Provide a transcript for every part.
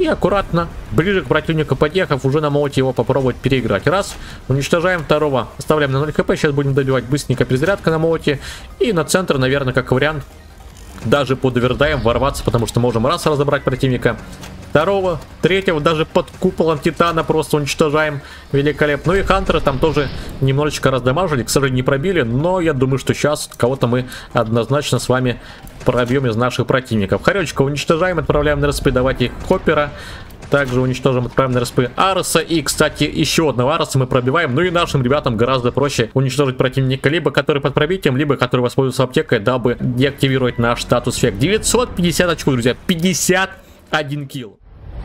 И аккуратно, ближе к противнику подъехав, уже на молоте его попробовать переиграть. Раз, уничтожаем второго, оставляем на 0 хп, сейчас будем добивать быстренько перезарядка на молоте. И на центр, наверное, как вариант, даже под овердаем ворваться, потому что можем раз разобрать противника. Второго, третьего, даже под куполом Титана просто уничтожаем. Великолепно. Ну и Хантера там тоже немножечко раздамажили. К сожалению, не пробили. Но я думаю, что сейчас кого-то мы однозначно с вами пробьем из наших противников. Хоречка уничтожаем, отправляем на РСП. Давайте Хоппера. Также уничтожим, отправим на РСП Ареса. И, кстати, еще одного Ареса мы пробиваем. Ну и нашим ребятам гораздо проще уничтожить противника, либо который под пробитием, либо который воспользуется аптекой, дабы деактивировать наш статус эффект. 950 очков, друзья. 51 килл.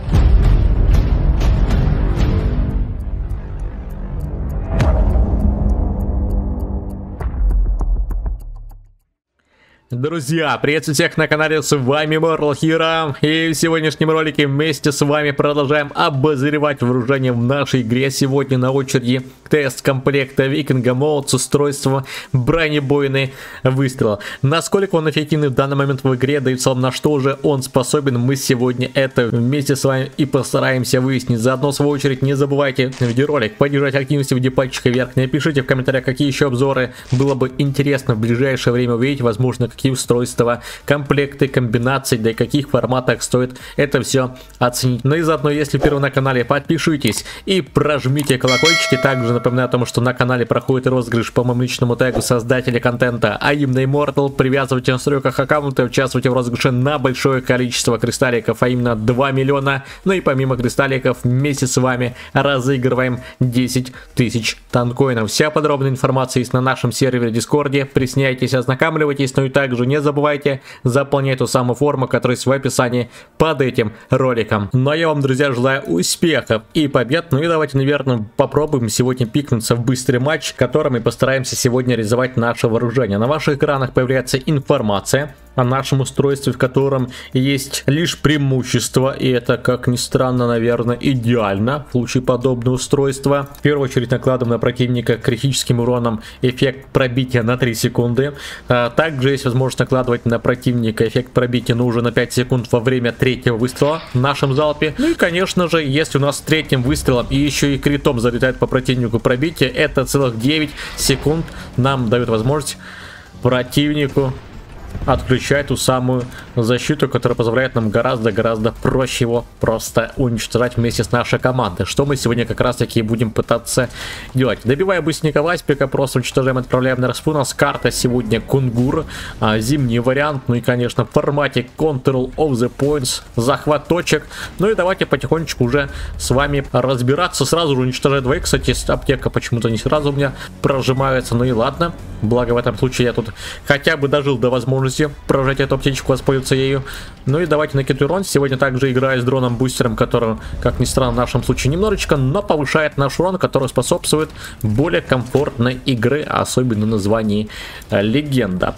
Друзья, приветствую всех на канале, с вами Mortal Hero, и в сегодняшнем ролике вместе с вами продолжаем обозревать вооружение в нашей игре. Сегодня на очереди тест комплекта Викинга Молот с устройством бронебойный выстрел. Насколько он эффективный в данный момент в игре, да и в целом на что же он способен, мы сегодня это вместе с вами и постараемся выяснить. Заодно, в свою очередь, не забывайте видеоролик поддержать активностью в пальчика вверх, напишите в комментариях, какие еще обзоры было бы интересно в ближайшее время увидеть, возможно, какие устройства, комплекты, комбинации, да и каких форматах стоит это все оценить. Ну и заодно, если впервые на канале, подпишитесь и прожмите колокольчики. Также напоминаю о том, что на канале проходит розыгрыш по моему личному тегу создателя контента, а именно Immortal. Привязывайте на настройках аккаунта, участвуйте в розыгрыше на большое количество кристалликов, а именно 2 миллиона. Ну и помимо кристалликов, вместе с вами разыгрываем 10 тысяч танкоинов. Вся подробная информация есть на нашем сервере Дискорде. Присоединяйтесь, ознакомливайтесь, ну и также не забывайте заполнять ту самую форму, которая есть в описании под этим роликом. Ну а я вам, друзья, желаю успехов и побед. Ну и давайте, наверное, попробуем сегодня пикнуться в быстрый матч, в котором мы постараемся сегодня реализовать наше вооружение. На ваших экранах появляется информация о нашем устройстве, в котором есть лишь преимущество, и это, как ни странно, наверное, идеально в случае подобного устройства. В первую очередь накладываем на противника критическим уроном эффект пробития на 3 секунды. Также есть возможность накладывать на противника эффект пробития, но уже на 5 секунд во время третьего выстрела в нашем залпе. Ну и, конечно же, если у нас третьим выстрелом и еще и критом залетает по противнику пробитие, это целых 9 секунд нам дает возможность противнику отключать ту самую защиту, которая позволяет нам гораздо проще его просто уничтожать вместе с нашей командой, что мы сегодня как раз таки будем пытаться делать. Добивая быстренько Васпика, просто уничтожаем, отправляем на распу. У нас карта сегодня Кунгур, зимний вариант, ну и, конечно, в формате Control of the Points, захват точек. Ну и давайте потихонечку уже с вами разбираться. Сразу же уничтожать двоих. Кстати, аптека почему-то не сразу у меня прожимается, ну и ладно, благо в этом случае я тут хотя бы дожил до возможности прожать эту аптечку, воспользоваться ею. Ну и давайте накидывать урон. Сегодня также играю с дроном-бустером, который, как ни странно, в нашем случае немножечко, но повышает наш урон, который способствует более комфортной игры, особенно на названии легенда.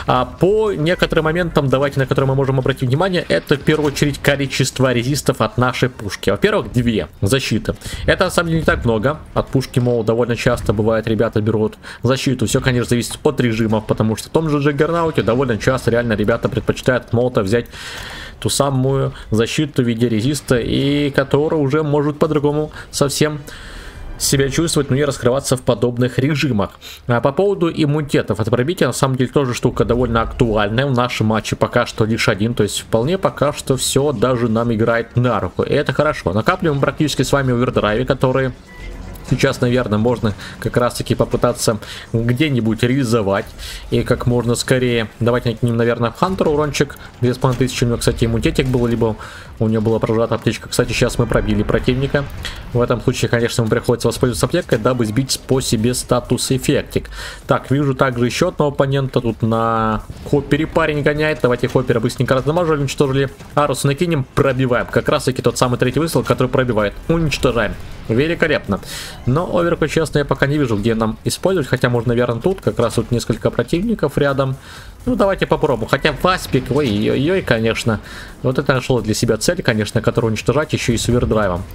По некоторым моментам, давайте, на которые мы можем обратить внимание, это в первую очередь количество резистов от нашей пушки. Во-первых, 2 защиты. Это на самом деле не так много. От пушки, мол, довольно часто бывает, ребята берут защиту. Все, конечно, зависит от режимов, потому что в том же Джаггернауте довольно часто реально ребята предпочитают от молота взять ту самую защиту в виде резиста, и которая уже может по-другому совсем себя чувствовать, ну и раскрываться в подобных режимах. По поводу иммунитетов от пробития, на самом деле тоже штука довольно актуальная. В нашем матче пока что лишь один, то есть вполне пока что все даже нам играет на руку, и это хорошо. Накапливаем практически с вами овердрайвы, которые сейчас, наверное, можно как раз таки попытаться где-нибудь реализовать и как можно скорее. Давайте накинем, наверное, Хантера урончик 2500. У него, кстати, иммунитетик был, либо у него была прожата аптечка. Кстати, сейчас мы пробили противника. В этом случае, конечно, ему приходится воспользоваться аптекой, дабы сбить по себе статус эффектик. Так, вижу также еще одного оппонента. Тут на Хоппере парень гоняет. Давайте Хоппера быстренько раздамажили, уничтожили. Арусу накинем, пробиваем. Как раз таки тот самый третий выстрел, который пробивает. Уничтожаем. Великолепно. Но оверку, честно, я пока не вижу, где нам использовать. Хотя можно, наверное, тут. Как раз тут несколько противников рядом. Ну, давайте попробуем. Хотя Васпик, ой-ой-ой, конечно. Вот это нашел для себя цель, конечно, которую уничтожать еще и с овердрайвом.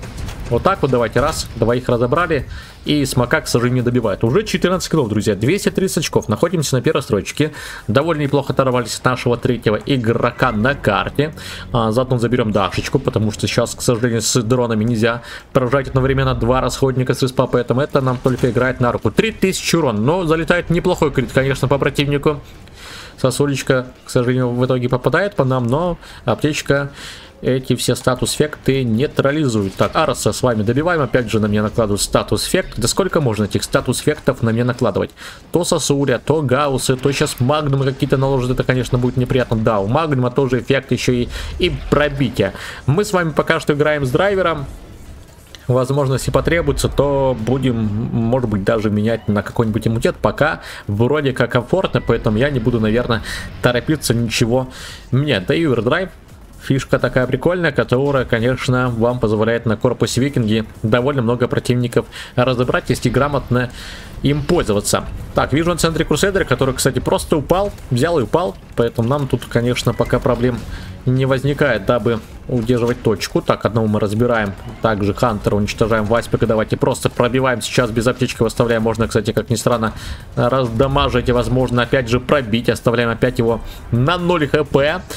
Вот так вот, давайте раз, двоих разобрали. И Смока, к сожалению, не добивает. Уже 14 килов, друзья, 230 очков. Находимся на первой строчке. Довольно неплохо оторвались от нашего третьего игрока на карте. Заодно заберем Дашечку, потому что сейчас, к сожалению, с дронами нельзя поражать одновременно два расходника с респа, поэтому это нам только играет на руку. 3000 урон, но залетает неплохой крит, конечно, по противнику. Сосулечка, к сожалению, в итоге попадает по нам, но аптечка эти все статус-эффекты нейтрализуют. Так, Ароса с вами добиваем. Опять же на меня накладывают статус-эффект. Да сколько можно этих статус-эффектов на меня накладывать? То Сосуля, то Гауссы, то сейчас Магнум какие-то наложат. Это, конечно, будет неприятно. Да, у Магнума тоже эффект еще и пробитие. Мы с вами пока что играем с драйвером. Возможно, если потребуется, то будем, может быть, даже менять на какой-нибудь иммунитет. Пока вроде как комфортно, поэтому я не буду, наверное, торопиться ничего менять. Да и овердрайв. Фишка такая прикольная, которая, конечно, вам позволяет на корпусе Викинги довольно много противников разобрать, если грамотно им пользоваться. Так, вижу на центре Крусейдера, который, кстати, просто упал, взял и упал. Поэтому нам тут, конечно, пока проблем не возникает, дабы удерживать точку. Так, одного мы разбираем. Также Хантера уничтожаем. Васпика давайте просто пробиваем. Сейчас без аптечки выставляем. Можно, кстати, как ни странно, раздамажить и, возможно, опять же пробить. Оставляем опять его на 0 хп.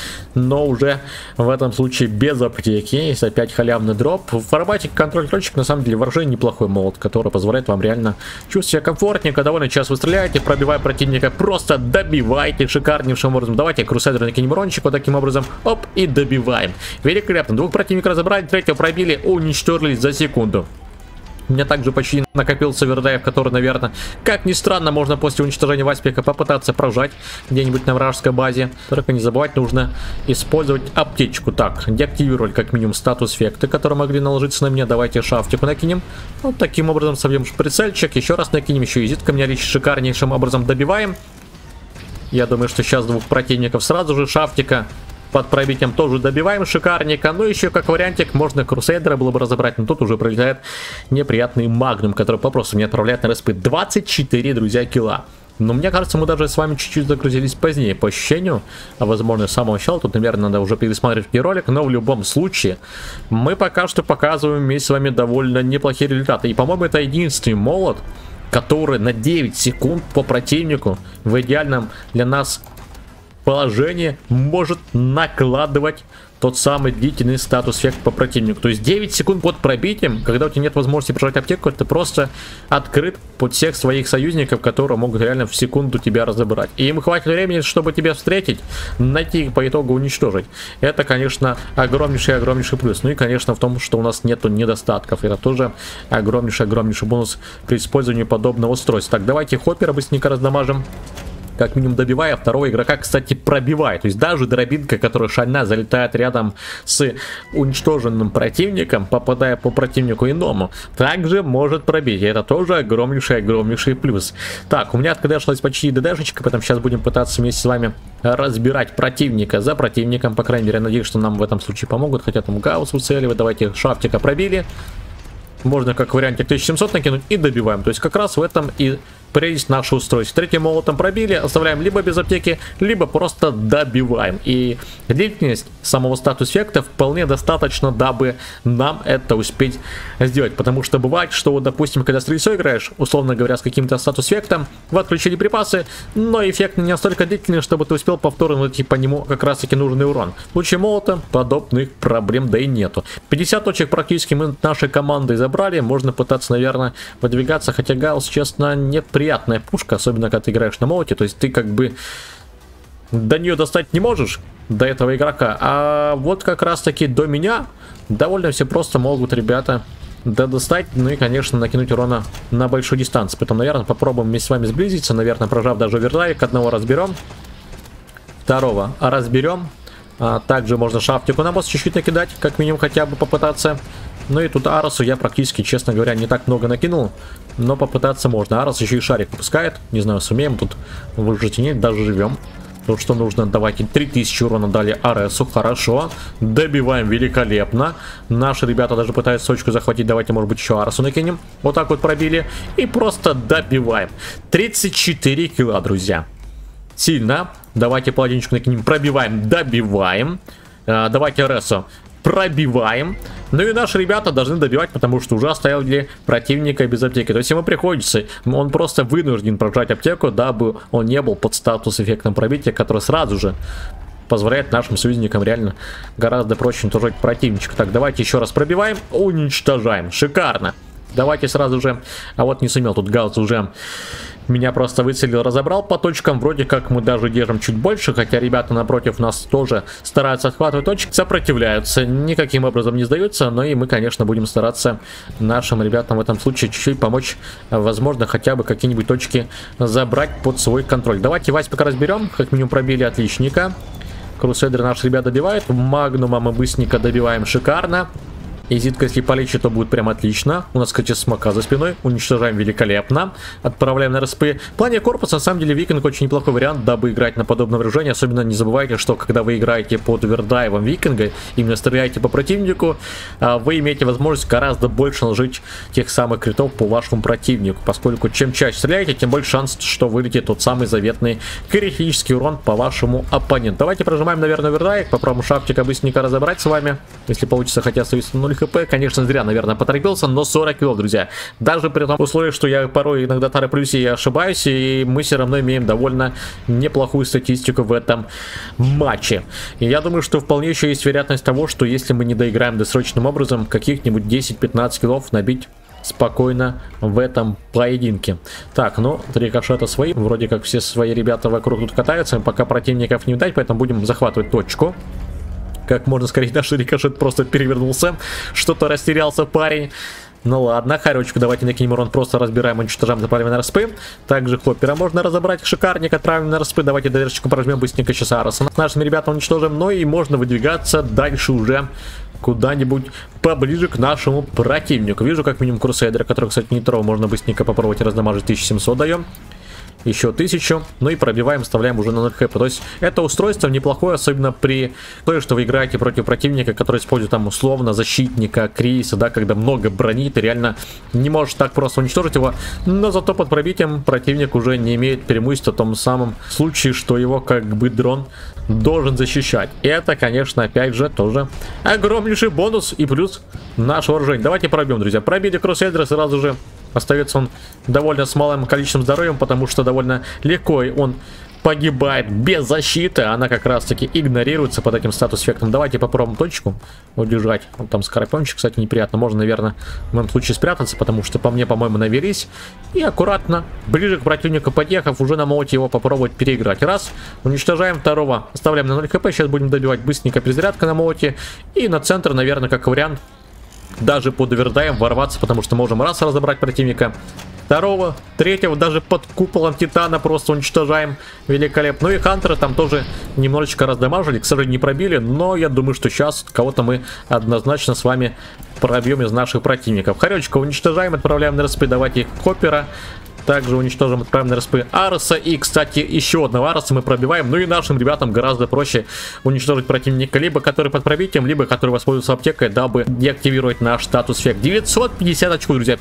Но уже в этом случае без аптеки. Есть опять халявный дроп. В формате контроль-точек, на самом деле, вооружение неплохой молот, который позволяет вам реально чувствовать себя комфортненько. Довольно часто вы стреляете, пробивая противника. Просто добивайте шикарнейшим образом. Давайте Крусейдер накинем урончик вот таким образом. Оп, и добиваем. Великолепно. Двух противников разобрали, третьего пробили, уничтожили за секунду. У меня также почти накопился овердрайв, который, наверное, как ни странно, можно после уничтожения Васпика попытаться прожать где-нибудь на вражеской базе. Только не забывать, нужно использовать аптечку. Так, деактивировали как минимум статус-эффекты, которые могли наложиться на меня. Давайте шафтику накинем. Вот таким образом собьем прицельчик. Еще раз накинем, еще и зитка меня шикарнейшим образом добиваем. Я думаю, что сейчас двух противников сразу же шафтика под пробитием тоже добиваем шикарненько. Ну, еще как вариантик, можно Крусейдера было бы разобрать, но тут уже прилетает неприятный Магнум, который попросту не отправляет на респы. 24, друзья, килла. Но мне кажется, мы даже с вами чуть-чуть загрузились позднее, по ощущению. А возможно, с самого начала. Тут, наверное, надо уже пересматривать ролик. Но в любом случае, мы пока что показываем вместе с вами довольно неплохие результаты. И, по-моему, это единственный молот, который на 9 секунд по противнику в идеальном для нас положение может накладывать тот самый длительный статус-эффект по противнику. То есть 9 секунд под пробитием, когда у тебя нет возможности прожать аптеку, ты просто открыт под всех своих союзников, которые могут реально в секунду тебя разобрать. И им хватит времени, чтобы тебя встретить, найти и по итогу уничтожить. Это, конечно, огромнейший плюс. Ну и, конечно, в том, что у нас нету недостатков. Это тоже огромнейший бонус при использовании подобного устройства. Так, давайте Хоппера быстренько раздамажим. Как минимум добивая, второго игрока, кстати, пробивает. То есть даже дробинка, которая шальная, залетает рядом с уничтоженным противником, попадая по противнику иному, также может пробить. И это тоже огромнейший плюс. Так, у меня откадешилась почти ДДшечка, поэтому сейчас будем пытаться вместе с вами разбирать противника за противником. По крайней мере, я надеюсь, что нам в этом случае помогут. Хотя там Гаусс уцеливает. Давайте шафтика пробили. Можно как вариантик 1700 накинуть и добиваем. То есть как раз в этом и прелесть наше устройство. Третьим молотом пробили, оставляем либо без аптеки, либо просто добиваем. И длительность самого статус-эффекта вполне достаточно, дабы нам это успеть сделать. Потому что бывает, что, вот, допустим, когда с стрельцой играешь, условно говоря, с каким-то статус-эффектом, вы отключили припасы, но эффект не настолько длительный, чтобы ты успел повторно найти по нему как раз таки нужный урон. В случае молота подобных проблем да и нету. 50 точек практически мы нашей командой забрали. Можно пытаться, наверное, подвигаться, хотя Гаусс, честно, неприятная пушка, особенно когда ты играешь на молоте. То есть ты как бы до нее достать не можешь, до этого игрока. А вот как раз таки до меня довольно все просто могут ребята достать, ну и, конечно, накинуть урона на большую дистанцию. Поэтому, наверное, попробуем вместе с вами сблизиться. Наверное, прожав даже овердрайв, одного разберем, второго разберем. Также можно шафтику на босс чуть-чуть накидать, как минимум хотя бы попытаться. Ну и тут Аросу я практически, честно говоря, не так много накинул, но попытаться можно. Арос еще и шарик выпускает, не знаю, сумеем тут выжить и нет, даже живем. То, что нужно, давайте 3000 урона дали Аресу, хорошо, добиваем великолепно. Наши ребята даже пытаются точку захватить, давайте, может быть, еще Аресу накинем. Вот так вот пробили и просто добиваем. 34 килла, друзья. Сильно. Давайте паладинчику накинем, пробиваем, добиваем. Давайте Аресу. пробиваем. Ну и наши ребята должны добивать, потому что уже оставили противника без аптеки. То есть ему приходится, он просто вынужден прожать аптеку, дабы он не был под статус эффектом пробития, который сразу же позволяет нашим союзникам реально гораздо проще уничтожать противничка. Так, давайте еще раз пробиваем, уничтожаем. Шикарно. Давайте сразу же... А вот не сумел, тут Гаусс уже меня просто выцелил, разобрал по точкам. Вроде как мы даже держим чуть больше, хотя ребята напротив нас тоже стараются отхватывать точки, сопротивляются, никаким образом не сдаются. Но и мы, конечно, будем стараться нашим ребятам в этом случае чуть-чуть помочь. Возможно, хотя бы какие-нибудь точки забрать под свой контроль. Давайте Вась пока разберем. Как минимум пробили отличника. Крусейдеры наши ребята добивают. Магнума мы быстренько добиваем, шикарно. И Зитка, если полечит, то будет прям отлично. У нас, кстати, смока за спиной. Уничтожаем великолепно. Отправляем на РСП. В плане корпуса, на самом деле, викинг очень неплохой вариант, дабы играть на подобное вооружение. Особенно не забывайте, что когда вы играете под вердайвом викинга, именно стреляете по противнику, вы имеете возможность гораздо больше наложить тех самых критов по вашему противнику. Поскольку чем чаще стреляете, тем больше шанс, что вылетит тот самый заветный критический урон по вашему оппоненту. Давайте прожимаем, наверное, вердайк. Попробуем шаптика быстренько разобрать с вами. Если получится, хотя остается 0 хп, конечно, зря, наверное, поторопился, но 40 кило, друзья. Даже при том условии, что я порой иногда тороплюсь и ошибаюсь, и мы все равно имеем довольно неплохую статистику в этом матче. И я думаю, что вполне еще есть вероятность того, что если мы не доиграем досрочным образом, каких-нибудь 10-15 киллов набить спокойно в этом поединке. Так, ну, рикошеты свои. Вроде как все свои ребята вокруг тут катаются. Пока противников не удать, поэтому будем захватывать точку. Как можно скорее, наш рикошет просто перевернулся. Что-то растерялся парень. Ну ладно, хоречку давайте накинем урон, просто разбираем, уничтожаем, запаливаем на РСП. Также хоппера можно разобрать, шикарник, отправим на РСП. Давайте доверчику прожмем быстренько сейчас Ароса. С нашими ребятами уничтожим, но и можно выдвигаться дальше уже куда-нибудь поближе к нашему противнику. Вижу как минимум Крусейдера, который, кстати, нитро можно быстренько попробовать раздамажить. 1700 даем. Еще 1000, ну и пробиваем, вставляем уже на 0 хп. То есть это устройство неплохое, особенно при том, что вы играете против противника, который использует там условно защитника, Криса, да, когда много брони, ты реально не можешь так просто уничтожить его. Но зато под пробитием противник уже не имеет преимущества в том самом случае, что его как бы дрон должен защищать. И это, конечно, опять же тоже огромнейший бонус и плюс наше вооружение. Давайте пробьем, друзья. Пробили Крусейдера, сразу же остается он довольно с малым количеством здоровья, потому что довольно легко он погибает без защиты. Она как раз таки игнорируется под этим статус-эффектом. Давайте попробуем точку удержать. Вот там скорпиончик, кстати, неприятно. Можно, наверное, в моем случае спрятаться, потому что по мне, по-моему, навелись. И аккуратно, ближе к противнику подъехав, уже на молоте его попробовать переиграть. Раз, уничтожаем, второго оставляем на 0 хп. Сейчас будем добивать быстренько перезарядка на молоте. И на центр, наверное, как вариант, даже под овердаем ворваться, потому что можем раз разобрать противника, второго, третьего, даже под куполом Титана просто уничтожаем. Великолепно. Ну и Хантера там тоже немножечко раздамажили, к сожалению, не пробили, но я думаю, что сейчас кого-то мы однозначно с вами пробьем из наших противников. Хоречка уничтожаем, отправляем на РСП, давайте Хоппера. Также уничтожим, отправим на РСП Ароса. И, кстати, еще одного Ароса мы пробиваем. Ну и нашим ребятам гораздо проще уничтожить противника, либо который под пробитием, либо который воспользуется аптекой, дабы деактивировать наш статус-эффект. 950 очков, друзья.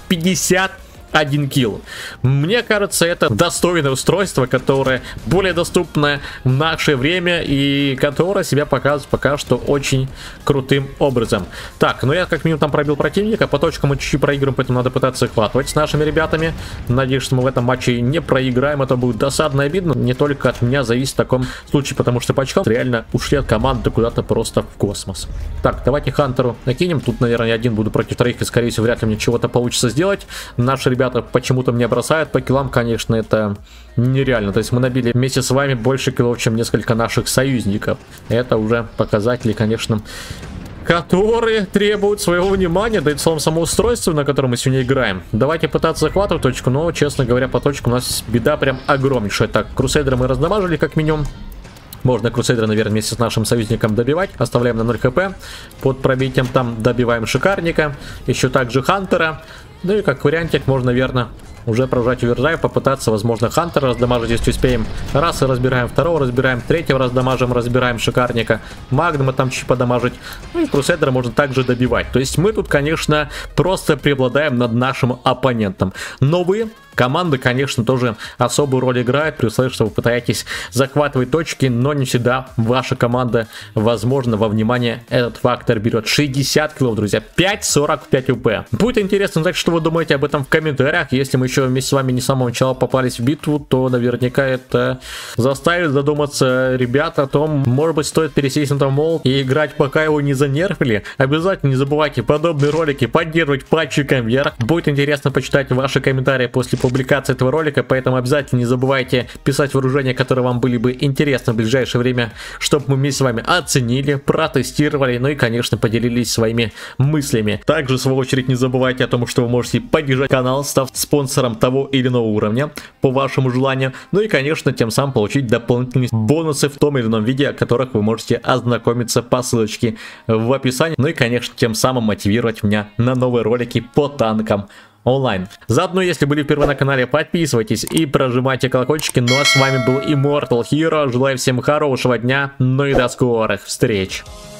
51 килл. Мне кажется, это достойное устройство, которое более доступно в наше время и которое себя показывает пока что очень крутым образом. Так, ну я как минимум там пробил противника, по точкам мы чуть-чуть проигрываем, поэтому надо пытаться охватывать с нашими ребятами. Надеюсь, что мы в этом матче не проиграем, это будет досадно и обидно. Не только от меня зависит в таком случае, потому что по очкам реально ушли от команды куда-то просто в космос. Так, давайте Хантеру накинем. Тут, наверное, я один буду против троих, и скорее всего вряд ли мне чего-то получится сделать. Наши ребята почему-то меня бросают по киллам, конечно, это нереально. То есть мы набили вместе с вами больше киллов, чем несколько наших союзников. Это уже показатели, конечно, которые требуют своего внимания, да и в целом само устройство, на котором мы сегодня играем. Давайте пытаться захватывать точку, но, честно говоря, по точке у нас беда прям огромнейшая. Так, Крусейдера мы раздамажили как минимум. Можно Крусейдера, наверное, вместе с нашим союзником добивать. Оставляем на 0 хп. Под пробитием там добиваем Шикарника. Еще также Хантера. Ну и как вариантик можно, наверное, уже прожать овердрайв, попытаться, возможно, Хантера раздамажить, если успеем. Раз и разбираем, второго разбираем, третьего раздамажим, разбираем шикарника. Магнума там чуть подамажить. Ну и Крусейдера можно также добивать. То есть мы тут, конечно, просто преобладаем над нашим оппонентом. Но вы... Команда, конечно, тоже особую роль играет, при условии, что вы пытаетесь захватывать точки, но не всегда ваша команда, возможно, во внимание этот фактор берет. 60 киллов, друзья, 5.45 УП. Будет интересно узнать, что вы думаете об этом в комментариях. Если мы еще вместе с вами не с самого начала попались в битву, то наверняка это заставит задуматься ребят о том, может быть, стоит пересесть на том молд и играть, пока его не занерфили. Обязательно не забывайте подобные ролики поддерживать пальчиком вверх. Будет интересно почитать ваши комментарии после публикации этого ролика, поэтому обязательно не забывайте писать вооружения, которые вам были бы интересны в ближайшее время, чтобы мы вместе с вами оценили, протестировали, ну и, конечно, поделились своими мыслями. Также, в свою очередь, не забывайте о том, что вы можете поддержать канал, став спонсором того или иного уровня, по вашему желанию, ну и, конечно, тем самым получить дополнительные бонусы в том или ином виде, о которых вы можете ознакомиться по ссылочке в описании, ну и, конечно, тем самым мотивировать меня на новые ролики по танкам онлайн. Заодно, если были впервые на канале, подписывайтесь и прожимайте колокольчики. Ну а с вами был Immortal Hero. Желаю всем хорошего дня, ну и до скорых встреч.